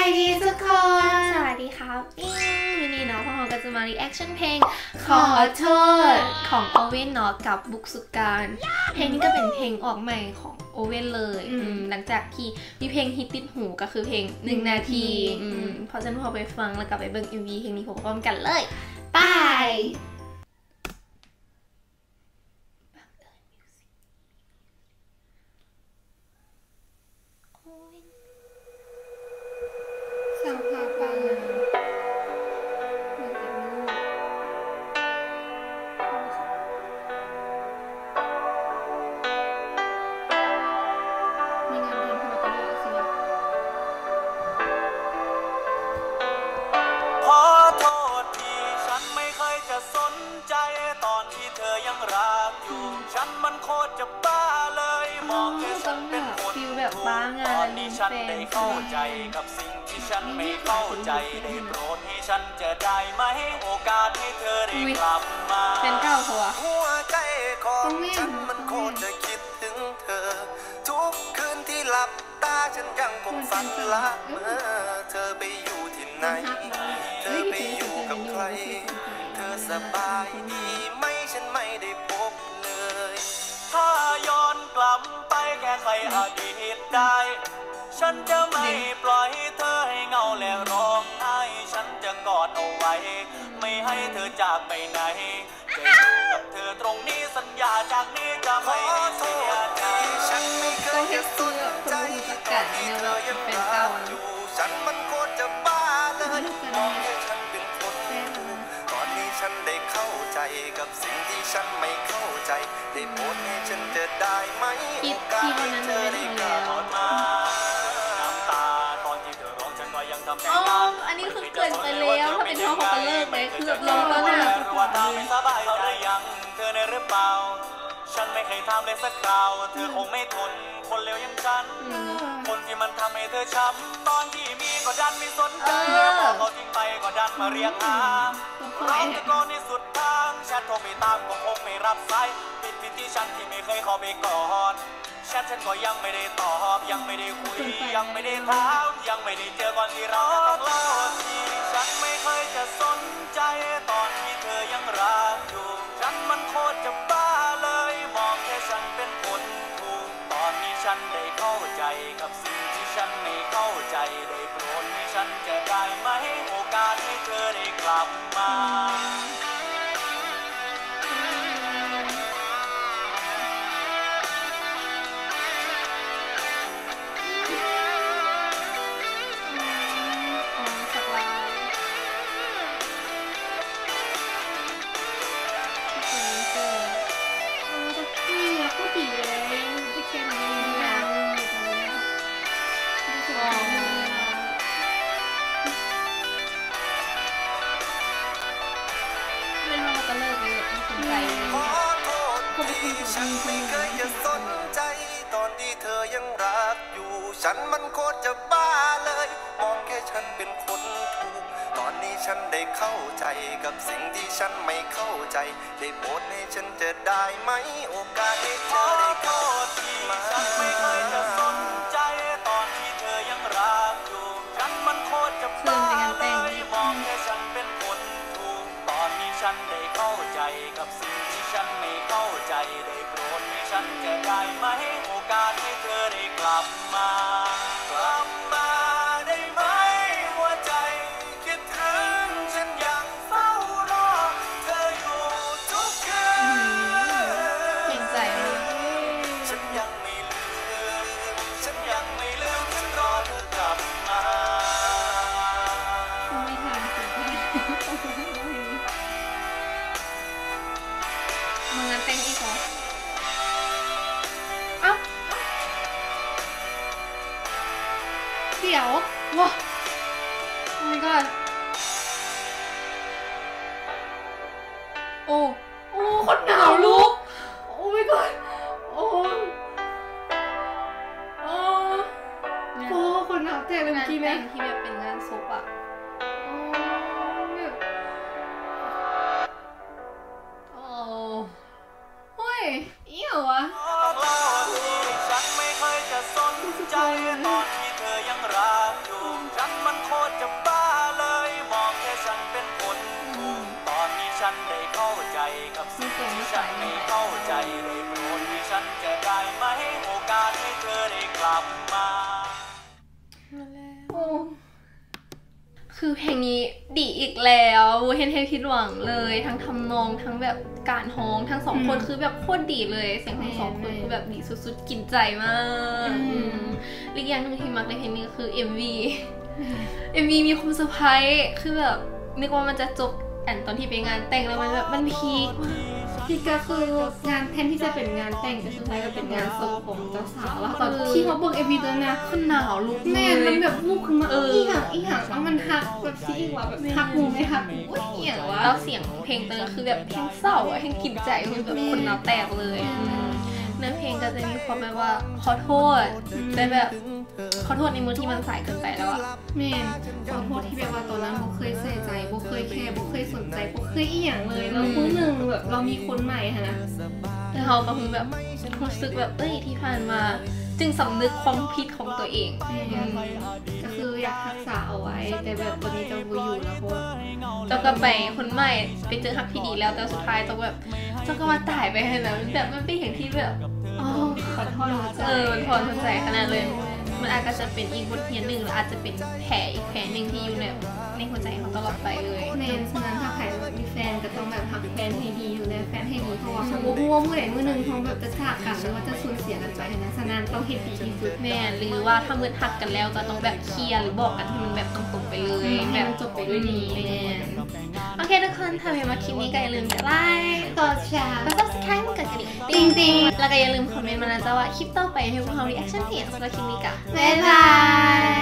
ายดีทุกคนสวัสดีครับวันนี้เนาะพวกเราก็จะมา reaction เพลงขอโทษของโอเว่นเนาะกับบุ๊กสุการเพลงนี้ก็เป็นเพลงออกใหม่ของโอเว่นเลยหลังจากที่มีเพลงฮิตติดหูก็คือเพลง1 นาทีเพราะฉะนั้นพอไปฟังแล้วกลับไปเบิ่ง MV เพลงนี้พร้อมกันเลยไปสาวพาปังมีงานเพลงพอกันแล้วสิขอโทษที่ฉันไม่เคยจะสนใจตอนที่เธอยังรักอยู่ฉันมันโคตรจะบ้าเลยมองแค่ฉันเป็นคนถูกตอนนี้ฉันได้เข้าใจกับสิ่งที่ฉันไม่เข้าใจได้โปรดให้ฉันจะได้ไหมโอกาสให้เธอได้กลับมาเป็นเก้าหัวหัวใจของฉันมันโคตรจะคิดถึงเธอทุกคืนที่หลับตาฉันยังคงฝันละเมื่อเธอไปอยู่ที่ไหนเธอไปอยู่กับใครเธอสบายดีไหมฉันไม่ได้พบเลยถ้าย้อนกลับไปแค่ใครอดีตได้ฉันจะไม่ปล่อยเธอให้เงาและร้องไห้ฉันจะกอดเอาไว้ไม่ให้เธอจากไปไหนจะอยู่กับเธอตรงนี้สัญญาจากนี้จะไม่เสียใจฉันไม่เคยจะสนใจตอนที่เธอยังรักอยู่ฉันมันโคตรจะบ้าเลยมองให้ฉันเป็นคนตอนนี้ฉันได้เข้าใจกับสิ่งที่ฉันไม่เข้าใจได้โปรดให้ฉันจะได้ไหมโอกาสให้เธอได้กลับมาน้ำตาตอนที่เธอร้องฉันก็ยังทำแค่นั้นอันนี้คือเกินไปแล้วถ้าเป็นท้องของกันเลิกไหมคือแบบลงแล้วนะว่าตาไม่สบายใจยังเธอในหรือเปล่าฉันไม่เคยทำเลยสักคราวเธอคงไม่ทนคนเลวอย่างฉันคนที่มันทำให้เธอช้ำตอนที่มีก็ดันไม่สนใจพอเขาทิ้งไปก็ดันมาเรียกหาร้องตะโกนในสุดทางฉันโทรไปตามก็คงไม่รับสายผิดที่ฉันที่ไม่เคยเข้าไปกอดฉันก็ยังไม่ได้ตอบยังไม่ได้คุยยังไม่ได้ถามยังไม่ได้เจอก่อนที่เราต้องเล่าที่ฉันไม่เคยจะสนใจตอนที่เธอยังรักอยู่ฉันมันโคตรจะบ้าเลยมองแค่ฉันเป็นคนถูกตอนนี้ฉันได้เข้าใจกับสิ่งที่ฉันไม่เข้าใจได้โปรดให้ฉันจะได้ไหมโอกาสให้เธอได้กลับมาฉันไม่เคยจะสนใจตอนที่เธอยังรักอยู่ฉันมันโคตรจะบ้าเลยมองแค่ฉันเป็นคนถูกตอนนี้ฉันได้เข้าใจกับสิ่งที่ฉันไม่เข้าใจได้โปรดให้ฉันจะได้ไหมโอกาสให้เธอได้กลับมาฉันไม่เคยจะสนใจตอนที่เธอยังรักอยู่ฉันมันโคตรจะบ้าเลยมองแค่ฉันเป็นคนถูกตอนนี้ฉันได้เข้าใจกับสิ่งที่ฉันไม่เข้าใจได้โปรดให้ฉันจะได้ไหมโอกาสให้เธอได้กลับมากลับมาได้ไหมหัวใจคิดถึงฉันยังเฝ้ารอเธออยู่ทุกคืนเห็นใจฉันยังไม่ลืมฉันยังไม่ลืมฉันรอเธอกลับมาไม่ทานสิมึงงั้นเต้นอีกเหรอเดี๋ยวว้า oh my god โอ้คนหนาวลุก oh my god โอ้คนหนาวแตกเลยเมื่อกี้ไหมที่แบบเป็นงานศพอ่ะโอ้ยเอี่ยวอะฉันไม่เคยจะสนใจตอนที่เธอยังรักอยู่ฉันมันเข้าใจกับสิ่งที่ฉันไม่เข้าใจได้โปรดให้ฉันจะได้ไหมโอกาสให้เธอได้กลับมาคือเพลงนี้ดีอีกแล้วเห็นให้ผิดหวังเลยทั้งทำนองทั้งแบบการฮ้องทั้งสองคนคือแบบโคตรดีเลยเสียงทั้งสองคนคือแบบดีสุดๆกินใจมากอีกอย่างนึงที่มักในเพลงนี้คือ MV มีความเซอร์ไพรส์คือแบบนึกว่ามันจะจบตอนที่ไปงานแต่งแล้วมันแบบมันพีคมากที่ก็คืองานแทนที่จะเป็นงานแต่งแต่สุดท้ายก็เป็นงานศพของเจ้าสาวแล้วตอนที่เขาบอกMVตัวนะคนหนาวลุกแม่มันแบบลุกขึ้นมาอีห่างเอามันหักแบบซีอีกว่าแบบหักมุมไม่หักอุ้ยเหี้ยวะแล้วเสียงเพลงตัวนั้นคือแบบเพลงเศร้าอะเพลงกินใจคือแบบคนหนาวแตกเลยเนื้อเพลงก็จะมีความแบบว่าขอโทษแต่แบบขอโทษในมือที่มันสายเกินไปแล้วอะแม่ขอโทษที่แบบว่าตอนนั้นโบเคยใส่ใจโบเคยแคร์โบเคยสนใจโบเคยอีหยังเลยแล้วมื้อหนึ่งแบบเรามีคนใหม่ค่ะนะแล้วเราก็คือแบบรู้สึกแบบที่ผ่านมาจึงสำนึกความผิดของตัวเองก็คืออยากรักษาเอาไว้แต่แบบตอนนี้เจ้าบ่อยู่แล้วเพราะเจ้าก็ไปคนใหม่ไปเจอฮักที่ดีแล้วแต่สุดท้ายเจ้าแบบเจ้าก็มาตายไปให้แล้วแบบมันเป็นอย่างที่แบบขอโทษมันพอเข้าใจขนาดเลยมันอาจจะเป็นอีกบทเรียนหนึ่งหรืออาจจะเป็นแผลอีกแผลหนึ่งที่อยู่ในหัวใจเขาตลอดไปเลยในฉะนั้นถ้าใครมีแฟนก็ต้องแบบหักแฟนให้ดีอยู่ในแฟนให้ดีเพราะว่าเขารู้ว่าเมื่อไหร่เมื่อนึงเขาแบบจะจากกันหรือว่าจะสูญเสียกันไปนะฉะนั้นต้องเฮ็ดดีที่สุดแม่หรือว่าถ้าเมื่อหักกันแล้วก็ต้องแบบเคลียร์หรือบอกกันให้มันแบบตรงๆไปเลยแบบจบไปด้วยดีแม่โอเคทุกคนถ้าเป็นมาคลิปนี้ก็อย่าลืมกดไลค์กดแชร์แล้วก็ subscribe กดกระดิ่งติ๊งๆแล้วก็อย่าลืมคอมเมนต์มานะจ๊ะว่าคลิปต่อไปให้พวกเรา reaction เพลงสำหรับคลิปนี้กันบ๊ายบาย